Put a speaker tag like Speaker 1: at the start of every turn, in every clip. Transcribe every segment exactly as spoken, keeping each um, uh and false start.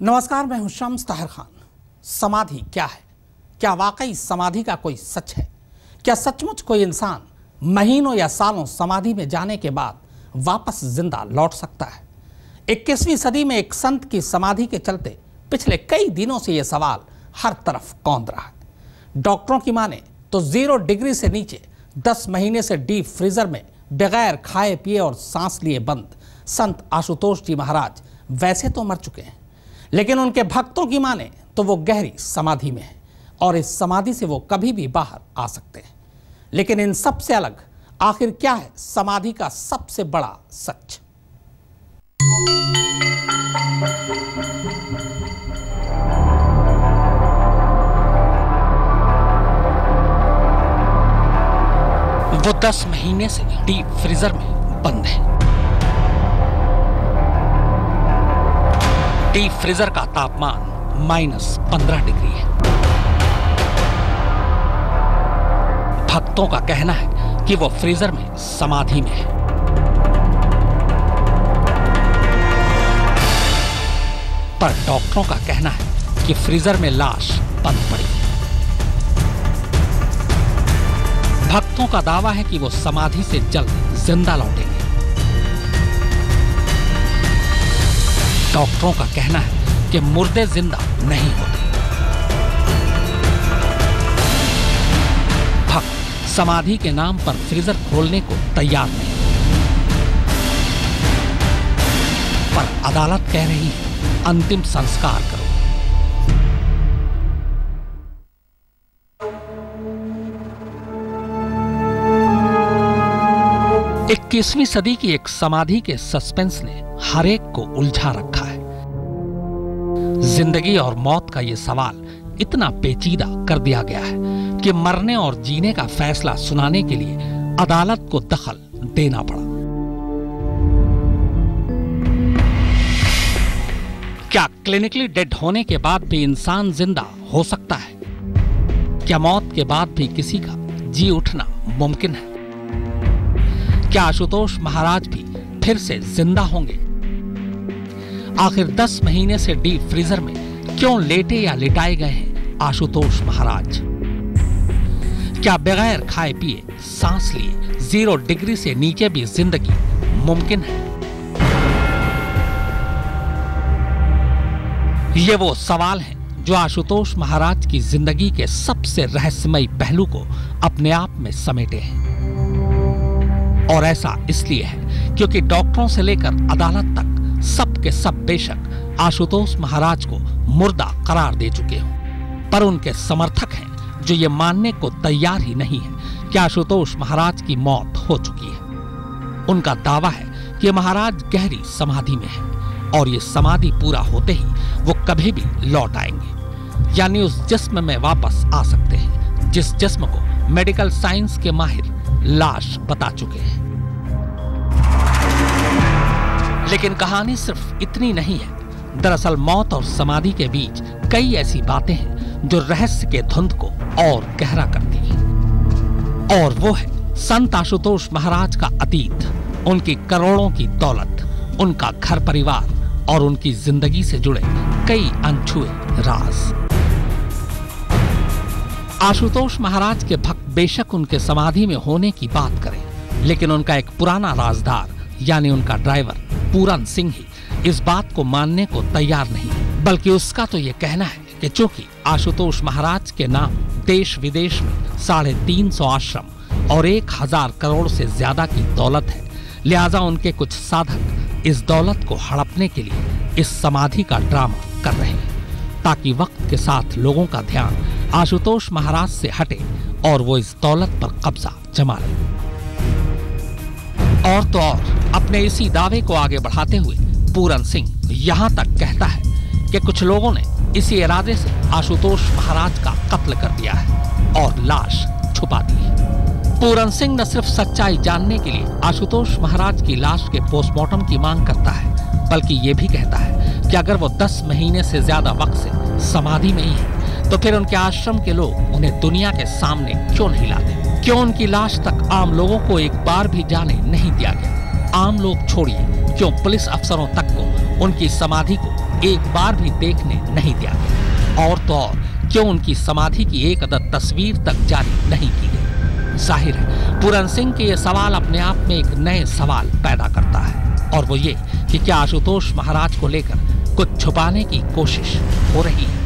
Speaker 1: नमस्कार, मैं हूं शम्स ताहिर खान। समाधि क्या है? क्या वाकई समाधि का कोई सच है? क्या सचमुच कोई इंसान महीनों या सालों समाधि में जाने के बाद वापस जिंदा लौट सकता है? इक्कीसवीं सदी में एक संत की समाधि के चलते पिछले कई दिनों से यह सवाल हर तरफ कौंध रहा है। डॉक्टरों की माने तो जीरो डिग्री से नीचे दस महीने से डीप फ्रीजर में बगैर खाए पिए और सांस लिए बंद संत आशुतोष जी महाराज वैसे तो मर चुके हैं, लेकिन उनके भक्तों की माने तो वो गहरी समाधि में है और इस समाधि से वो कभी भी बाहर आ सकते हैं। लेकिन इन सब से अलग आखिर क्या है समाधि का सबसे बड़ा सच? वो दस महीने से डीप फ्रीजर में बंद है। डीप फ्रीजर का तापमान माइनस पंद्रह डिग्री है। भक्तों का कहना है कि वो फ्रीजर में समाधि में है। पर डॉक्टरों का कहना है कि फ्रीजर में लाश बंद पड़ी है। भक्तों का दावा है कि वो समाधि से जल्द जिंदा लौटेंगे। डॉक्टरों का कहना है कि मुर्दे जिंदा नहीं होते। भक्त समाधि के नाम पर फ्रीजर खोलने को तैयार नहीं, पर अदालत कह रही है अंतिम संस्कार करो। इक्कीसवीं सदी की एक समाधि के सस्पेंस ने हर एक को उलझा रखा है। जिंदगी और मौत का यह सवाल इतना पेचीदा कर दिया गया है कि मरने और जीने का फैसला सुनाने के लिए अदालत को दखल देना पड़ा। क्या क्लिनिकली डेड होने के बाद भी इंसान जिंदा हो सकता है? क्या मौत के बाद भी किसी का जी उठना मुमकिन है? क्या आशुतोष महाराज भी फिर से जिंदा होंगे? आखिर दस महीने से डीप फ्रीजर में क्यों लेटे या लिटाए गए हैं आशुतोष महाराज? क्या बगैर खाए पिए सांस लिए जीरो डिग्री से नीचे भी जिंदगी मुमकिन है? ये वो सवाल हैं जो आशुतोष महाराज की जिंदगी के सबसे रहस्यमयी पहलू को अपने आप में समेटे हैं। और ऐसा इसलिए है क्योंकि डॉक्टरों से लेकर अदालत तक सब के सब बेशक आशुतोष महाराज को मुर्दा करार दे चुके हों, पर उनके समर्थक हैं जो ये मानने को तैयार ही नहीं है कि आशुतोष महाराज की मौत हो चुकी है। उनका दावा है कि महाराज गहरी समाधि में है और ये समाधि पूरा होते ही वो कभी भी लौट आएंगे, यानी उस जिस्म में वापस आ सकते हैं जिस जिस्म को मेडिकल साइंस के माहिर लाश बता चुके हैं। लेकिन कहानी सिर्फ इतनी नहीं है। दरअसल मौत और समाधि के बीच कई ऐसी बातें हैं जो रहस्य के धुंध को और गहरा करती हैं। और वो है संत आशुतोष महाराज का अतीत, उनकी करोड़ों की दौलत, उनका घर परिवार और उनकी जिंदगी से जुड़े कई अनछुए राज। आशुतोष महाराज के भक्त बेशक उनके समाधि में होने की बात करें, लेकिन उनका एक पुराना राजदार यानी उनका ड्राइवर पूरन सिंह ही इस बात को मानने को तैयार नहीं, बल्कि उसका तो ये कहना है कि चूंकि आशुतोष महाराज के नाम देश विदेश में साढ़े तीन सौ आश्रम और एक हजार करोड़ से ज्यादा की दौलत है, लिहाजा उनके कुछ साधक इस दौलत को हड़पने के लिए इस समाधि का ड्रामा कर रहे हैं ताकि वक्त के साथ लोगों का ध्यान आशुतोष महाराज से हटे और वो इस दौलत पर कब्जा जमा ले। और तो और अपने इसी दावे को आगे बढ़ाते हुए पूरन सिंह यहाँ तक कहता है कि कुछ लोगों ने इसी इरादे से आशुतोष महाराज का कत्ल कर दिया है और लाश छुपा दी है। पूरन सिंह न सिर्फ सच्चाई जानने के लिए आशुतोष महाराज की लाश के पोस्टमार्टम की मांग करता है, बल्कि ये भी कहता है कि अगर वो दस महीने से ज्यादा वक्त से समाधि में ही है तो फिर उनके आश्रम के लोग उन्हें दुनिया के सामने क्यों नहीं लाते? क्यों उनकी लाश तक आम लोगों को एक बार भी जाने नहीं दिया गया? आम लोग छोड़िए, क्यों पुलिस अफसरों तक को उनकी समाधि को एक बार भी देखने नहीं दिया गया। और तो और क्यों उनकी समाधि की एक अदद तस्वीर तक जारी नहीं की गई। जाहिर है पूरन सिंह के ये सवाल अपने आप में एक नए सवाल पैदा करता है, और वो ये कि क्या आशुतोष महाराज को लेकर कुछ छुपाने की कोशिश हो रही है।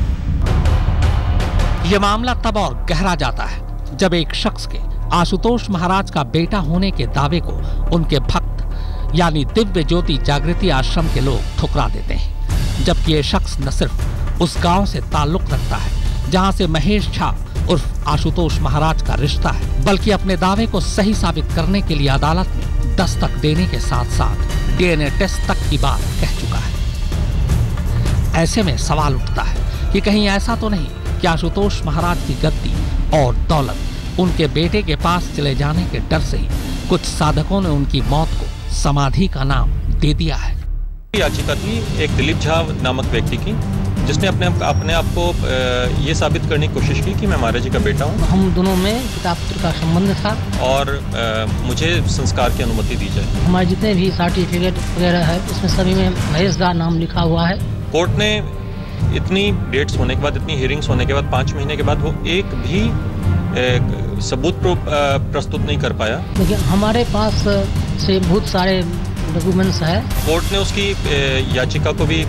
Speaker 1: यह मामला तब और गहरा जाता है जब एक शख्स के आशुतोष महाराज का बेटा होने के दावे को उनके भक्त यानी दिव्य ज्योति जागृति आश्रम के लोग ठुकरा देते हैं, जबकि ये शख्स न सिर्फ उस गांव से ताल्लुक रखता है जहां से महेश झा उर्फ आशुतोष महाराज का रिश्ता है, बल्कि अपने दावे को सही साबित करने के लिए अदालत में दस्तक देने के साथ साथ डीएनए टेस्ट तक की बात कह चुका है। ऐसे में सवाल उठता है कि कहीं ऐसा तो नहीं कि आशुतोष महाराज की गद्दी और दौलत उनके बेटे के पास चले जाने के डर से ही कुछ साधकों ने उनकी मौत को समाधि का नाम दे दिया है।
Speaker 2: याचिका थी एक दिलीप झा नामक व्यक्ति की, जिसने अपने अपने आप को ये साबित करने की कोशिश की कि मैं महाराज जी का बेटा हूँ।
Speaker 3: हम दोनों में पिता पुत्र का संबंध था
Speaker 2: और आ, मुझे संस्कार की अनुमति दी जाए।
Speaker 3: हमारे जितने भी सर्टिफिकेट वगैरह है उसमें सभी में महेश दा नाम लिखा हुआ है।
Speaker 2: कोर्ट ने इतनी डेट्स होने के बाद, इतनी हियरिंग्स होने के बाद, पाँच महीने के बाद वो एक भी एक सबूत प्रस्तुत नहीं कर पाया।
Speaker 3: लेकिन हमारे पास से बहुत सारे डॉक्यूमेंट्स है।
Speaker 2: कोर्ट ने उसकी याचिका को भी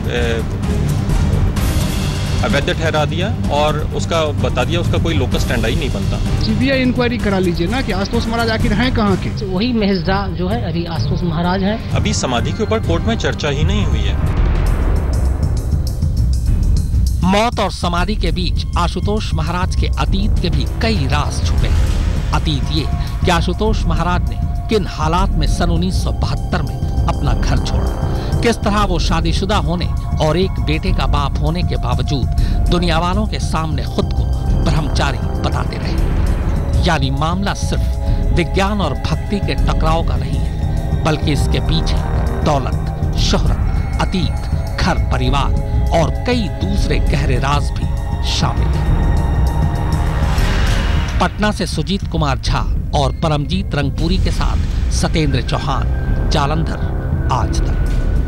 Speaker 2: अवैध ठहरा दिया और उसका बता दिया उसका कोई लोकस स्टैंड ही नहीं बनता।
Speaker 4: सीबीआई इंक्वायरी करा लीजिए ना कि आशुतोष महाराज आखिर हैं कहाँ के।
Speaker 3: वही महेश दा जो है अभी आशुतोष महाराज है।
Speaker 2: अभी समाधि के ऊपर कोर्ट में चर्चा ही नहीं हुई है।
Speaker 1: मौत और समाधि के बीच आशुतोष महाराज के अतीत के भी कई राज छुपे हैं। अतीत ये कि आशुतोष महाराज ने किन हालात में सन उन्नीस सौ बहत्तर में अपना घर छोड़ा, किस तरह वो शादीशुदा होने और एक बेटे का बाप होने के बावजूद दुनिया वालों के सामने खुद को ब्रह्मचारी बताते रहे। यानी मामला सिर्फ विज्ञान और भक्ति के टकराव का नहीं है, बल्कि इसके पीछे दौलत, शोहरत, अतीत, घर परिवार और कई दूसरे गहरे राज भी शामिल हैं। पटना से सुजीत कुमार झा और परमजीत रंगपुरी के साथ सत्येंद्र चौहान, जालंधर, आज तक।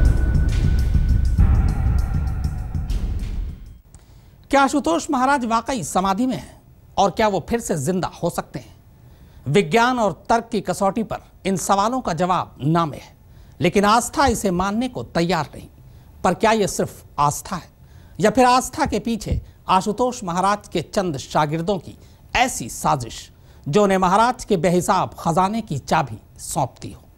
Speaker 1: क्या आशुतोष महाराज वाकई समाधि में हैं और क्या वो फिर से जिंदा हो सकते हैं? विज्ञान और तर्क की कसौटी पर इन सवालों का जवाब ना में है, लेकिन आस्था इसे मानने को तैयार नहीं। पर क्या यह सिर्फ आस्था है या फिर आस्था के पीछे आशुतोष महाराज के चंद शागिर्दों की ऐसी साजिश जो उन्हें महाराज के बेहिसाब खजाने की चाबी सौंपती हो?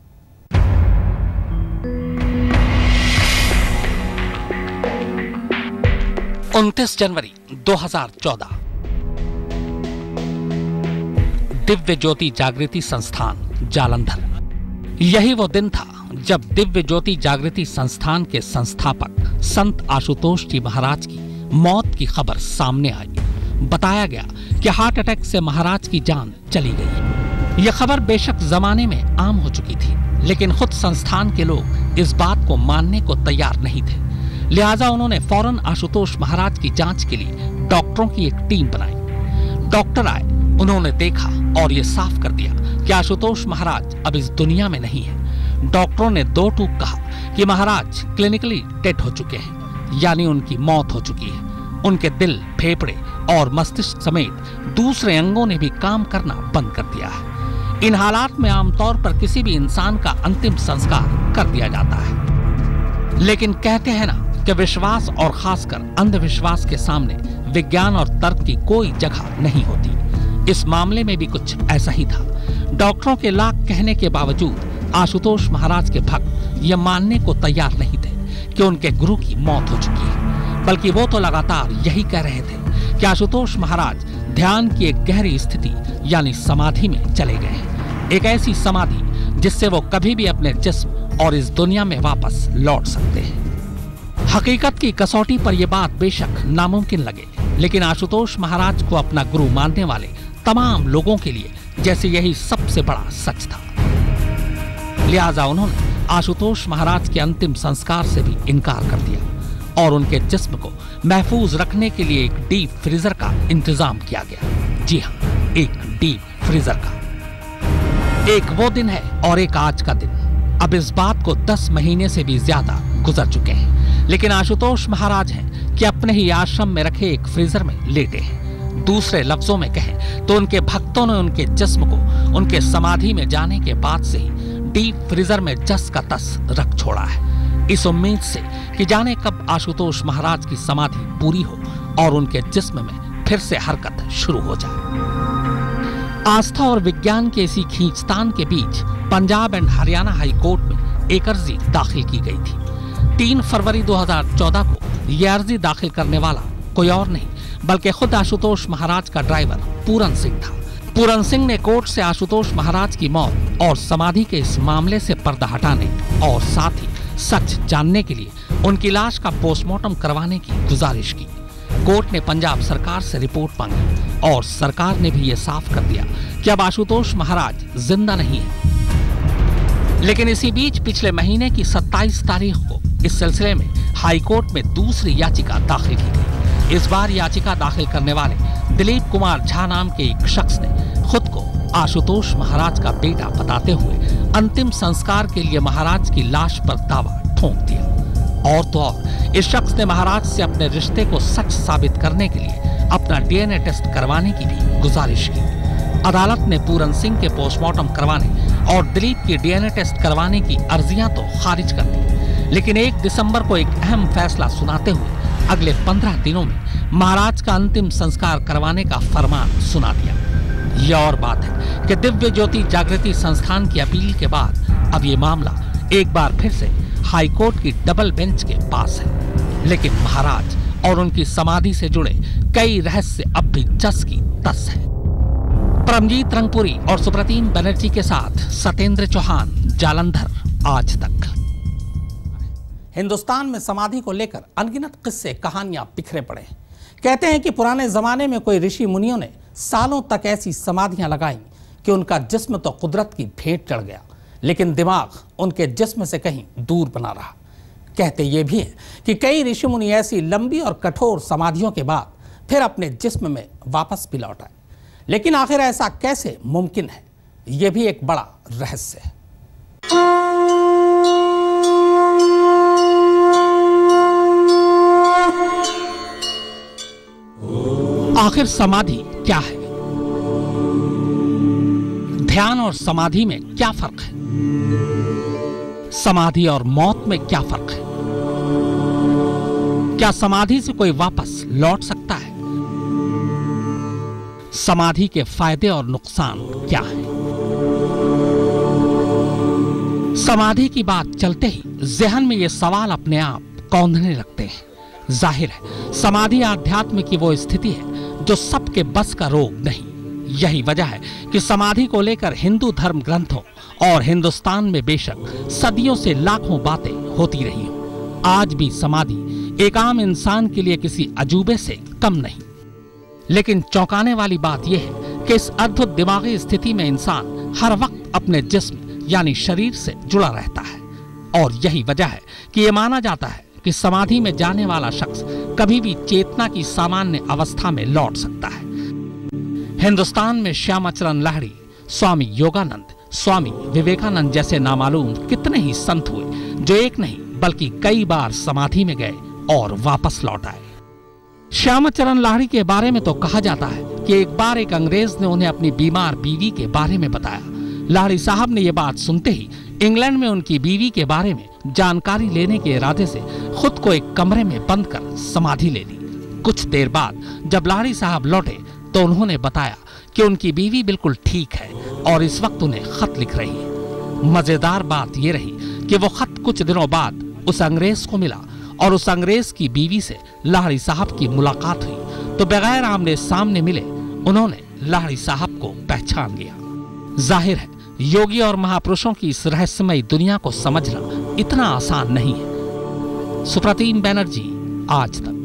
Speaker 1: उनतीस जनवरी दो हज़ार चौदह, दिव्य ज्योति जागृति संस्थान, जालंधर। यही वो दिन था जब दिव्य ज्योति जागृति संस्थान के संस्थापक संत आशुतोष जी महाराज की मौत की खबर सामने आई। बताया गया कि हार्ट अटैक से महाराज की जान चली गई। यह खबर बेशक जमाने में आम हो चुकी थी, लेकिन खुद संस्थान के लोग इस बात को मानने को तैयार नहीं थे। लिहाजा उन्होंने फौरन आशुतोष महाराज की जांच के लिए डॉक्टरों की एक टीम बनाई। डॉक्टर आए, उन्होंने देखा और ये साफ कर दिया कि आशुतोष महाराज अब इस दुनिया में नहीं है। डॉक्टरों ने दो टूक कहा कि महाराज क्लिनिकली डेड हो चुके हैं, यानी उनकी मौत हो चुकी है। उनके दिल, फेफड़े और मस्तिष्क समेत दूसरे अंगों ने भी काम करना बंद कर दिया है। इन हालात में आमतौर पर किसी भी इंसान का अंतिम संस्कार कर दिया जाता है, लेकिन कहते हैं ना कि विश्वास और खासकर अंधविश्वास के सामने विज्ञान और तर्क की कोई जगह नहीं होती। इस मामले में भी कुछ ऐसा ही था। डॉक्टरों के लाख कहने के बावजूद आशुतोष महाराज के भक्त यह मानने को तैयार नहीं थे कि उनके गुरु की मौत हो चुकी है, बल्कि वो तो लगातार यही कह रहे थे कि आशुतोष महाराज ध्यान की एक गहरी स्थिति यानी समाधि में चले गए हैं। एक ऐसी समाधि जिससे वो कभी भी अपने जिस्म और इस दुनिया में वापस लौट सकते हैं। हकीकत की कसौटी पर यह बात बेशक नामुमकिन लगे, लेकिन आशुतोष महाराज को अपना गुरु मानने वाले तमाम लोगों के लिए जैसे यही सबसे बड़ा सच था। लिहाजा उन्होंने आशुतोष महाराज के अंतिम संस्कार से भी इनकार कर दिया और उनके जिस्म को महफूज रखने के लिए एक डीप फ्रीजर का इंतजाम किया गया। जी हाँ, एक डीप फ्रीजर का। एक वो दिन है और एक आज का दिन। अब इस बात को दस महीने से भी ज्यादा गुजर चुके हैं, लेकिन आशुतोष महाराज हैं कि अपने ही आश्रम में रखे एक फ्रीजर में लेटे हैं। दूसरे लफ्जों में कहें तो उनके भक्तों ने उनके जिस्म को उनके समाधि में जाने के बाद से ही डीप फ्रीजर में जस का तस रख छोड़ा है, इस उम्मीद से कि जाने कब आशुतोष महाराज की समाधि पूरी हो और उनके जिस्म में फिर से हरकत शुरू हो जाए। आस्था और विज्ञान के इसी खींचतान के बीच Punjab and Haryana high court में एक अर्जी दाखिल की गई थी। तीन फरवरी दो हज़ार चौदह को यह अर्जी दाखिल करने वाला कोई और नहीं बल्कि खुद आशुतोष महाराज का ड्राइवर पूरन सिंह था। पूरन सिंह ने कोर्ट से आशुतोष महाराज की मौत और समाधि के इस मामले से पर्दा हटाने और साथ ही सच जानने के लिए उनकी लाश का पोस्टमार्टम करवाने की गुजारिश की। कोर्ट ने पंजाब सरकार से रिपोर्ट मांगी और सरकार ने भी ये साफ कर दिया कि अब आशुतोष महाराज जिंदा नहीं है। लेकिन इसी बीच पिछले महीने की सत्ताईस तारीख को इस सिलसिले में हाई कोर्ट में दूसरी याचिका दाखिल की गई। इस बार याचिका दाखिल करने वाले दिलीप कुमार झा नाम के एक शख्स ने खुद को आशुतोष महाराज का बेटा बताते हुए अंतिम संस्कार के लिए महाराज की लाश पर दावा ठोक दिया। और तो और इस शख्स ने महाराज से अपने रिश्ते को सच साबित करने के लिए अपना डीएनए टेस्ट करवाने की भी गुजारिश की। अदालत ने पूरन सिंह के पोस्टमार्टम करवाने और दिलीप की डीएनए टेस्ट करवाने की अर्जियां तो खारिज कर दी, लेकिन एक दिसंबर को एक अहम फैसला सुनाते हुए अगले पंद्रह दिनों में महाराज का अंतिम संस्कार करवाने का फरमान सुना दिया। यह और बात है कि दिव्य ज्योति जागृति संस्थान की अपील के बाद अब ये मामला एक बार फिर से हाई कोर्ट की डबल बेंच के पास है। लेकिन महाराज और उनकी समाधि से जुड़े कई रहस्य अब भी जस की तस है। परमजीत रंगपुरी और सुप्रतीम बनर्जी के साथ सत्येंद्र चौहान, जालंधर, आज तक। हिंदुस्तान में समाधि को लेकर अनगिनत किस्से कहानियां बिखरे पड़े हैं। कहते हैं कि पुराने जमाने में कोई ऋषि मुनियों ने सालों तक ऐसी समाधियां लगाई कि उनका जिस्म तो कुदरत की भेंट चढ़ गया, लेकिन दिमाग उनके जिस्म से कहीं दूर बना रहा। कहते ये भी है कि कई ऋषि मुनि ऐसी लंबी और कठोर समाधियों के बाद फिर अपने जिस्म में वापस भी लौट आए। लेकिन आखिर ऐसा कैसे मुमकिन है, यह भी एक बड़ा रहस्य है। आखिर समाधि क्या है? ध्यान और समाधि में क्या फर्क है? समाधि और मौत में क्या फर्क है? क्या समाधि से कोई वापस लौट सकता है? समाधि के फायदे और नुकसान क्या है? समाधि की बात चलते ही जहन में ये सवाल अपने आप कौंधने लगते हैं। जाहिर है समाधि आध्यात्म की वो स्थिति है जो सबके बस का रोग नहीं। यही वजह है कि समाधि को लेकर हिंदू धर्म ग्रंथों और हिंदुस्तान में बेशक सदियों से लाखों बातें होती रही हों, आज भी समाधि एक आम इंसान के लिए किसी अजूबे से कम नहीं। लेकिन चौंकाने वाली बात यह है कि इस अद्भुत दिमागी स्थिति में इंसान हर वक्त अपने जिस्म यानी शरीर से जुड़ा रहता है और यही वजह है कि यह माना जाता है कि समाधि में जाने वाला शख्स कभी भी चेतना की सामान्य अवस्था में लौट सकता है। हिंदुस्तान में श्यामाचरण लाहिड़ी, स्वामी योगानंद, स्वामी विवेकानंद जैसे नामालूम कितने ही संत हुए जो एक नहीं बल्कि कई बार समाधि में गए और वापस लौट आए। श्यामाचरण लाहिड़ी के बारे में तो कहा जाता है कि एक बार एक अंग्रेज ने उन्हें अपनी बीमार बीवी के बारे में बताया। लाहिड़ी साहब ने यह बात सुनते ही इंग्लैंड में उनकी बीवी के बारे में जानकारी लेने के इरादे से खुद को एक कमरे में बंद कर समाधि ले ली। कुछ देर बाद जब लाहिड़ी साहब लौटे तो उन्होंने बताया कि उनकी बीवी बिल्कुल ठीक है और इस वक्त उन्हें खत लिख रही है। मजेदार बात यह रही कि वो खत कुछ दिनों बाद उस अंग्रेज को मिला और उस अंग्रेज की बीवी से लाहिड़ी साहब की मुलाकात हुई तो बगैर आमने सामने मिले उन्होंने लाहिड़ी साहब को पहचान लिया। जाहिर है योगी और महापुरुषों की इस रहस्यमयी दुनिया को समझना इतना आसान नहीं है। सुप्रतीम बनर्जी, आज तक।